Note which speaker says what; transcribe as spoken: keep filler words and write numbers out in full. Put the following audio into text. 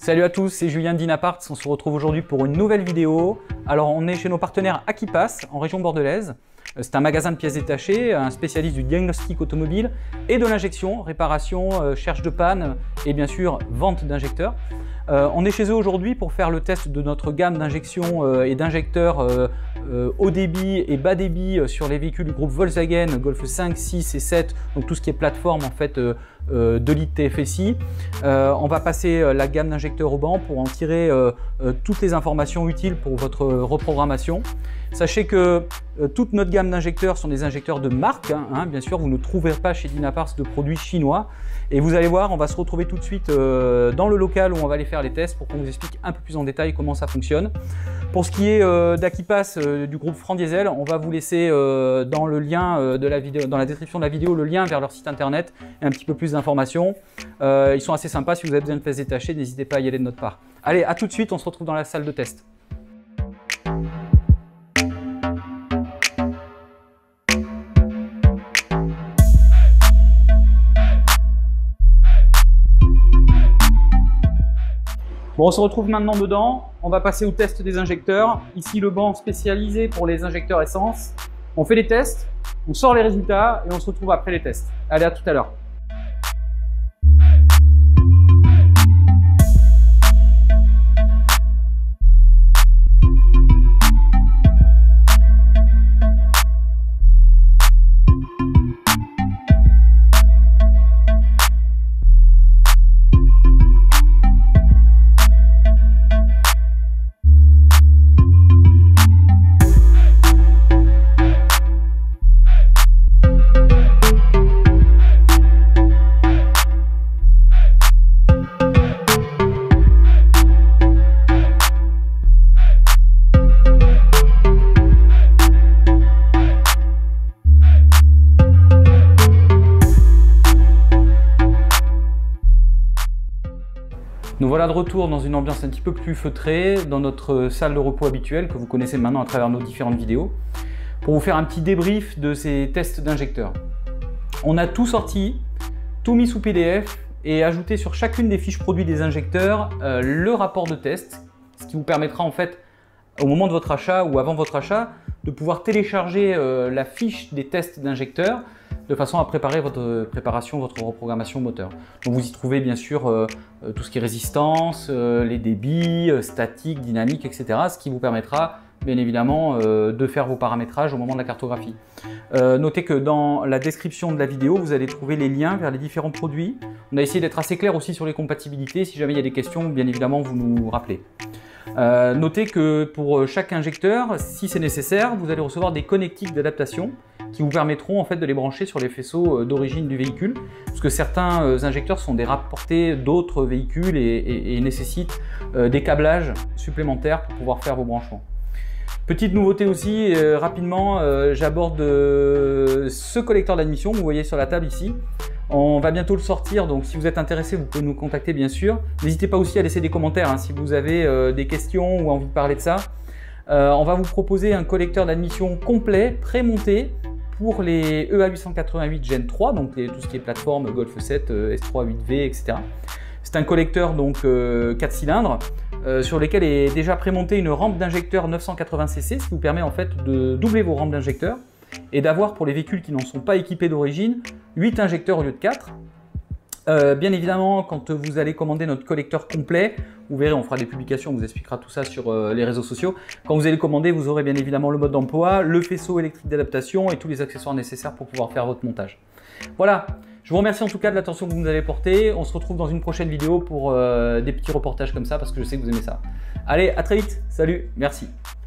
Speaker 1: Salut à tous, c'est Julien d'Inaparts. On se retrouve aujourd'hui pour une nouvelle vidéo. Alors on est chez nos partenaires Akipass en région bordelaise. C'est un magasin de pièces détachées, un spécialiste du diagnostic automobile et de l'injection, réparation, euh, cherche de panne et bien sûr vente d'injecteurs. Euh, on est chez eux aujourd'hui pour faire le test de notre gamme d'injection euh, et d'injecteurs euh, euh, haut débit et bas débit sur les véhicules du groupe Volkswagen, Golf cinq, six et sept, donc tout ce qui est plateforme en fait euh, euh, deux litres T F S I. Euh, on va passer la gamme d'injecteurs au banc pour en tirer euh, euh, toutes les informations utiles pour votre reprogrammation. Sachez que euh, toute notre gamme d'injecteurs sont des injecteurs de marque, hein, hein, bien sûr, vous ne trouverez pas chez Dynaparts de produits chinois. Et vous allez voir, on va se retrouver tout de suite euh, dans le local où on va aller faire les tests pour qu'on vous explique un peu plus en détail comment ça fonctionne. Pour ce qui est euh, d'Akipass euh, du groupe Franck Diesel, on va vous laisser euh, dans le lien euh, de la vidéo, dans la description de la vidéo, le lien vers leur site internet et un petit peu plus d'informations. Euh, ils sont assez sympas, si vous avez besoin de pièces détachées, n'hésitez pas à y aller de notre part. Allez, à tout de suite, on se retrouve dans la salle de test. Bon, on se retrouve maintenant dedans, on va passer au test des injecteurs. Ici le banc spécialisé pour les injecteurs essence. On fait les tests, on sort les résultats et on se retrouve après les tests. Allez, à tout à l'heure. Nous voilà de retour dans une ambiance un petit peu plus feutrée, dans notre salle de repos habituelle que vous connaissez maintenant à travers nos différentes vidéos, pour vous faire un petit débrief de ces tests d'injecteurs. On a tout sorti, tout mis sous P D F et ajouté sur chacune des fiches produits des injecteurs euh, le rapport de test, ce qui vous permettra en fait, au moment de votre achat ou avant votre achat, de pouvoir télécharger euh, la fiche des tests d'injecteurs de façon à préparer votre préparation, votre reprogrammation moteur. Donc vous y trouvez bien sûr euh, tout ce qui est résistance, euh, les débits, euh, statique, dynamique, et cetera. Ce qui vous permettra bien évidemment euh, de faire vos paramétrages au moment de la cartographie. Euh, notez que dans la description de la vidéo, vous allez trouver les liens vers les différents produits. On a essayé d'être assez clair aussi sur les compatibilités. Si jamais il y a des questions, bien évidemment, vous nous rappelez. Euh, notez que pour chaque injecteur, si c'est nécessaire, vous allez recevoir des connectiques d'adaptation qui vous permettront en fait de les brancher sur les faisceaux d'origine du véhicule, parce que certains injecteurs sont des rapportés d'autres véhicules et, et, et nécessitent euh, des câblages supplémentaires pour pouvoir faire vos branchements. Petite nouveauté aussi, euh, rapidement, euh, j'aborde euh, ce collecteur d'admission que vous voyez sur la table ici. On va bientôt le sortir, donc si vous êtes intéressé, vous pouvez nous contacter bien sûr. N'hésitez pas aussi à laisser des commentaires hein, si vous avez euh, des questions ou envie de parler de ça. Euh, on va vous proposer un collecteur d'admission complet, pré-monté pour les E A huit cent quatre-vingt-huit Gen trois, donc les, tout ce qui est plateforme Golf sept, euh, S trois huit V, et cetera. C'est un collecteur donc euh, quatre cylindres euh, sur lesquels est déjà prémontée une rampe d'injecteur neuf cent quatre-vingts C C, ce qui vous permet en fait de doubler vos rampes d'injecteurs et d'avoir pour les véhicules qui n'en sont pas équipés d'origine huit injecteurs au lieu de quatre. Euh, bien évidemment, quand vous allez commander notre collecteur complet, vous verrez, on fera des publications, on vous expliquera tout ça sur euh, les réseaux sociaux. Quand vous allez commander, vous aurez bien évidemment le mode d'emploi, le faisceau électrique d'adaptation et tous les accessoires nécessaires pour pouvoir faire votre montage. Voilà, je vous remercie en tout cas de l'attention que vous nous avez portée. On se retrouve dans une prochaine vidéo pour euh, des petits reportages comme ça parce que je sais que vous aimez ça. Allez, à très vite, salut, merci.